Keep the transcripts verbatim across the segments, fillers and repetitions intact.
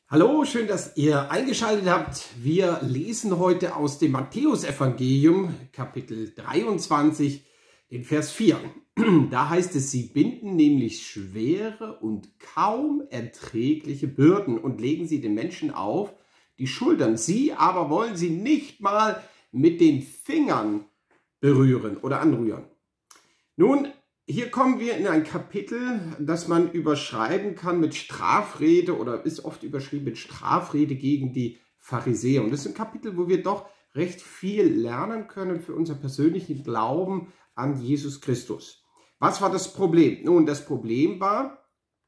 Hallo, schön, dass ihr eingeschaltet habt. Wir lesen heute aus dem Matthäusevangelium, Kapitel dreiundzwanzig, den Vers vier. Da heißt es, sie binden nämlich schwere und kaum erträgliche Bürden und legen sie den Menschen auf die Schultern. Sie aber wollen sie nicht mal mit den Fingern berühren oder anrühren. Nun, hier kommen wir in ein Kapitel, das man überschreiben kann mit Strafrede oder ist oft überschrieben mit Strafrede gegen die Pharisäer. Und das ist ein Kapitel, wo wir doch recht viel lernen können für unser persönlichen Glauben an Jesus Christus. Was war das Problem? Nun, das Problem war,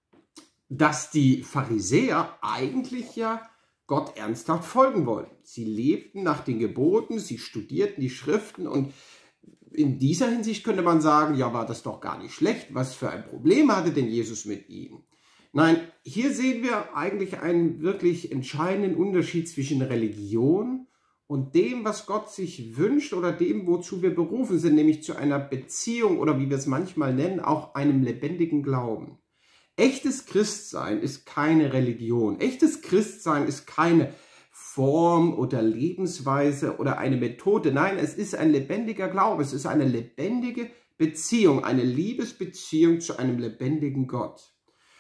dass die Pharisäer eigentlich ja Gott ernsthaft folgen wollten. Sie lebten nach den Geboten, sie studierten die Schriften und in dieser Hinsicht könnte man sagen, ja, war das doch gar nicht schlecht. Was für ein Problem hatte denn Jesus mit ihnen? Nein, hier sehen wir eigentlich einen wirklich entscheidenden Unterschied zwischen Religion und dem, was Gott sich wünscht oder dem, wozu wir berufen sind, nämlich zu einer Beziehung oder wie wir es manchmal nennen, auch einem lebendigen Glauben. Echtes Christsein ist keine Religion. Echtes Christsein ist keine Form oder Lebensweise oder eine Methode. Nein, es ist ein lebendiger Glaube. Es ist eine lebendige Beziehung, eine Liebesbeziehung zu einem lebendigen Gott.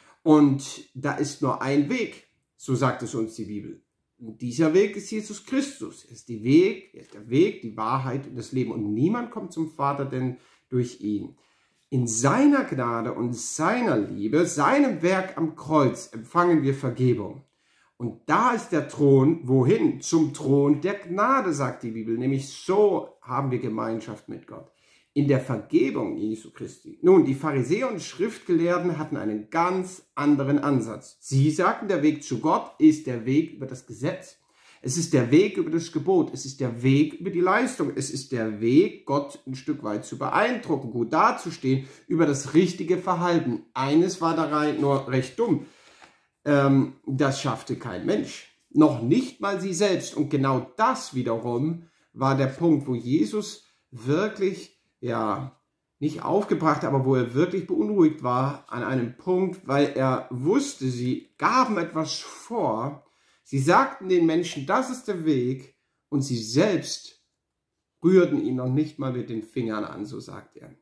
Und da ist nur ein Weg, so sagt es uns die Bibel. Und dieser Weg ist Jesus Christus. Er ist, die Weg, er ist der Weg, die Wahrheit und das Leben. Und niemand kommt zum Vater denn durch ihn. In seiner Gnade und seiner Liebe, seinem Werk am Kreuz empfangen wir Vergebung. Und da ist der Thron, wohin? Zum Thron der Gnade, sagt die Bibel. Nämlich so haben wir Gemeinschaft mit Gott. In der Vergebung Jesu Christi. Nun, die Pharisäer und Schriftgelehrten hatten einen ganz anderen Ansatz. Sie sagten, der Weg zu Gott ist der Weg über das Gesetz. Es ist der Weg über das Gebot. Es ist der Weg über die Leistung. Es ist der Weg, Gott ein Stück weit zu beeindrucken, gut dazustehen, über das richtige Verhalten. Eines war da nur recht dumm. Ähm, das schaffte kein Mensch, noch nicht mal sie selbst. Und genau das wiederum war der Punkt, wo Jesus wirklich, ja, nicht aufgebracht, aber wo er wirklich beunruhigt war an einem Punkt, weil er wusste, sie gaben etwas vor, sie sagten den Menschen, das ist der Weg, und sie selbst rührten ihn noch nicht mal mit den Fingern an, so sagt er.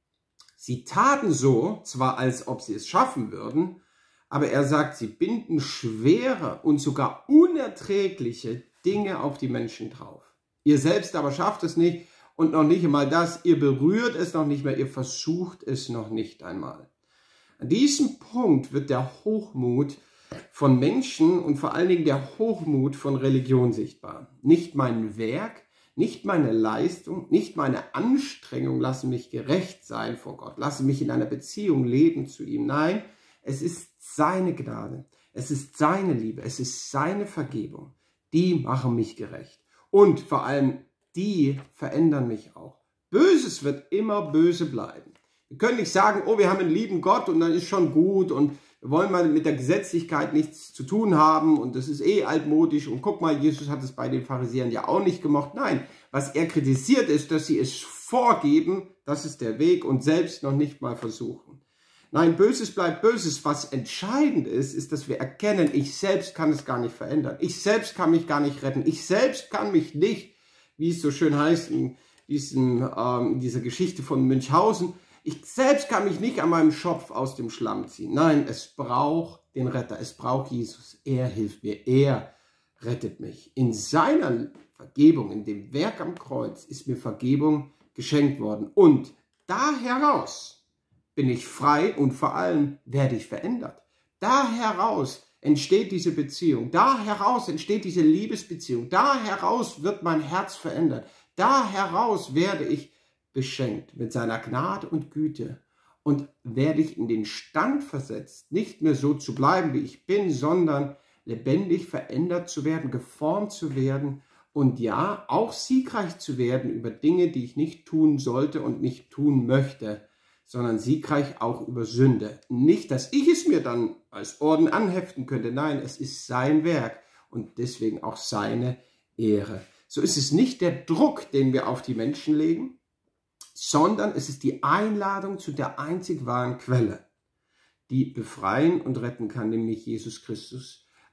Sie taten so, zwar als ob sie es schaffen würden, aber er sagt, sie binden schwere und sogar unerträgliche Dinge auf die Menschen drauf. Ihr selbst aber schafft es nicht und noch nicht einmal das. Ihr berührt es noch nicht mehr, ihr versucht es noch nicht einmal. An diesem Punkt wird der Hochmut von Menschen und vor allen Dingen der Hochmut von Religion sichtbar. Nicht mein Werk, nicht meine Leistung, nicht meine Anstrengung lassen mich gerecht sein vor Gott, lassen mich in einer Beziehung leben zu ihm. Nein, es ist seine Gnade, es ist seine Liebe, es ist seine Vergebung. Die machen mich gerecht. Und vor allem, die verändern mich auch. Böses wird immer böse bleiben. Wir können nicht sagen, oh, wir haben einen lieben Gott und dann ist schon gut und wir wollen mal mit der Gesetzlichkeit nichts zu tun haben und das ist eh altmodisch und guck mal, Jesus hat es bei den Pharisäern ja auch nicht gemocht. Nein, was er kritisiert ist, dass sie es vorgeben, das ist der Weg und selbst noch nicht mal versuchen. Nein, Böses bleibt Böses. Was entscheidend ist, ist, dass wir erkennen, ich selbst kann es gar nicht verändern. Ich selbst kann mich gar nicht retten. Ich selbst kann mich nicht, wie es so schön heißt in, diesem, ähm, in dieser Geschichte von Münchhausen, ich selbst kann mich nicht an meinem Schopf aus dem Schlamm ziehen. Nein, es braucht den Retter. Es braucht Jesus. Er hilft mir. Er rettet mich. In seiner Vergebung, in dem Werk am Kreuz, ist mir Vergebung geschenkt worden. Und da heraus bin ich frei und vor allem werde ich verändert. Da heraus entsteht diese Beziehung. Da heraus entsteht diese Liebesbeziehung. Da heraus wird mein Herz verändert. Da heraus werde ich beschenkt mit seiner Gnade und Güte. Und werde ich in den Stand versetzt, nicht mehr so zu bleiben, wie ich bin, sondern lebendig verändert zu werden, geformt zu werden und ja, auch siegreich zu werden über Dinge, die ich nicht tun sollte und nicht tun möchte, sondern siegreich auch über Sünde. Nicht, dass ich es mir dann als Orden anheften könnte. Nein, es ist sein Werk und deswegen auch seine Ehre. So ist es nicht der Druck, den wir auf die Menschen legen, sondern es ist die Einladung zu der einzig wahren Quelle, die befreien und retten kann, nämlich Jesus Christus.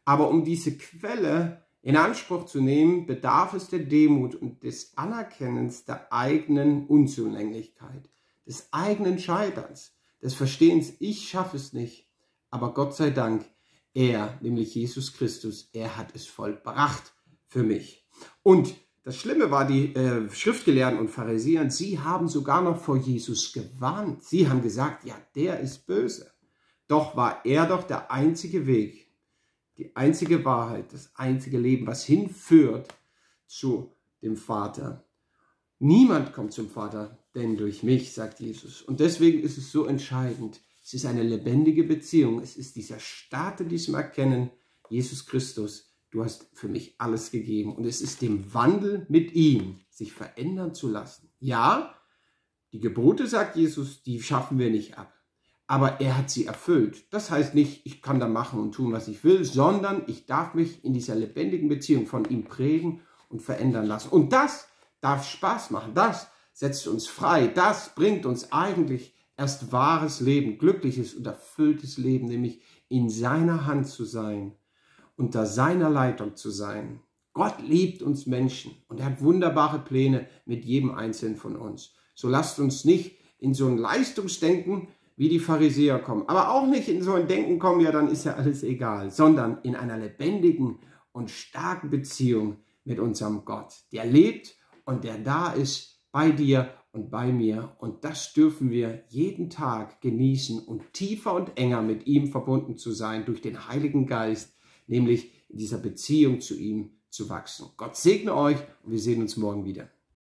Aber um diese Quelle in Anspruch zu nehmen, bedarf es der Demut und des Anerkennens der eigenen Unzulänglichkeit, des eigenen Scheiterns, des Verstehens, ich schaffe es nicht. Aber Gott sei Dank, er, nämlich Jesus Christus, er hat es vollbracht für mich. Und das Schlimme war, die äh, Schriftgelehrten und Pharisäer, sie haben sogar noch vor Jesus gewarnt. Sie haben gesagt, ja, der ist böse. Doch war er doch der einzige Weg, die einzige Wahrheit, das einzige Leben, was hinführt zu dem Vater. Niemand kommt zum Vater, denn durch mich, sagt Jesus. Und deswegen ist es so entscheidend. Es ist eine lebendige Beziehung. Es ist dieser Start in diesem Erkennen, Jesus Christus, du hast für mich alles gegeben. Und es ist dem Wandel mit ihm, sich verändern zu lassen. Ja, die Gebote, sagt Jesus, die schaffen wir nicht ab. Aber er hat sie erfüllt. Das heißt nicht, ich kann da machen und tun, was ich will, sondern ich darf mich in dieser lebendigen Beziehung von ihm prägen und verändern lassen. Und das darf Spaß machen. Das setzt uns frei. Das bringt uns eigentlich erst wahres Leben, glückliches und erfülltes Leben, nämlich in seiner Hand zu sein, unter seiner Leitung zu sein. Gott liebt uns Menschen und er hat wunderbare Pläne mit jedem Einzelnen von uns. So lasst uns nicht in so ein Leistungsdenken wie die Pharisäer kommen, aber auch nicht in so ein Denken kommen, ja, dann ist ja alles egal, sondern in einer lebendigen und starken Beziehung mit unserem Gott, der lebt und der da ist bei dir und bei mir. Und das dürfen wir jeden Tag genießen und tiefer und enger mit ihm verbunden zu sein durch den Heiligen Geist, nämlich in dieser Beziehung zu ihm zu wachsen. Gott segne euch und wir sehen uns morgen wieder.